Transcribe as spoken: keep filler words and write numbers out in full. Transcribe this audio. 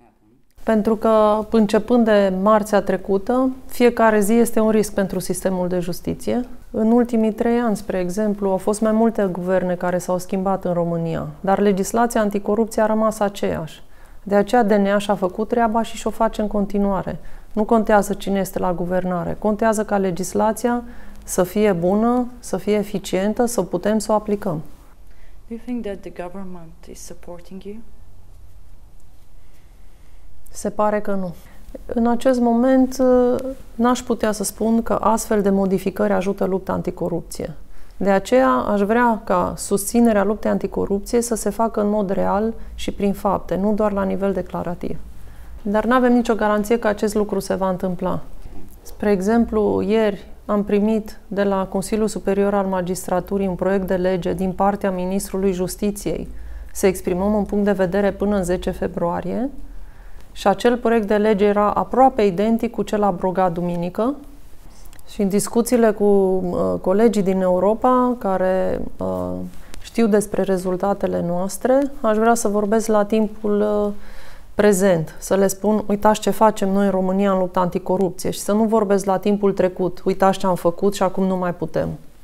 Pentru că, începând de marțea trecută, fiecare zi este un risc pentru sistemul de justiție. În ultimii trei ani, spre exemplu, au fost mai multe guverne care s-au schimbat în România, dar legislația anticorupție a rămas aceeași. De aceea D N A și-a făcut treaba și și-o face în continuare. Nu contează cine este la guvernare, contează ca legislația să fie bună, să fie eficientă, să putem să o aplicăm. Do you think that the government is supporting you? Se pare că nu. În acest moment n-aș putea să spun că astfel de modificări ajută lupta anticorupție. De aceea aș vrea ca susținerea luptei anticorupție să se facă în mod real și prin fapte, nu doar la nivel declarativ. Dar nu avem nicio garanție că acest lucru se va întâmpla. Spre exemplu, ieri am primit de la Consiliul Superior al Magistraturii un proiect de lege din partea Ministrului Justiției să exprimăm un punct de vedere până în zece februarie și acel proiect de lege era aproape identic cu cel abrogat duminică și în discuțiile cu uh, colegii din Europa care uh, știu despre rezultatele noastre, aș vrea să vorbesc la timpul uh, prezent, să le spun, uitați ce facem noi în România în lupta anticorupție și să nu vorbesc la timpul trecut, uitați ce am făcut și acum nu mai putem.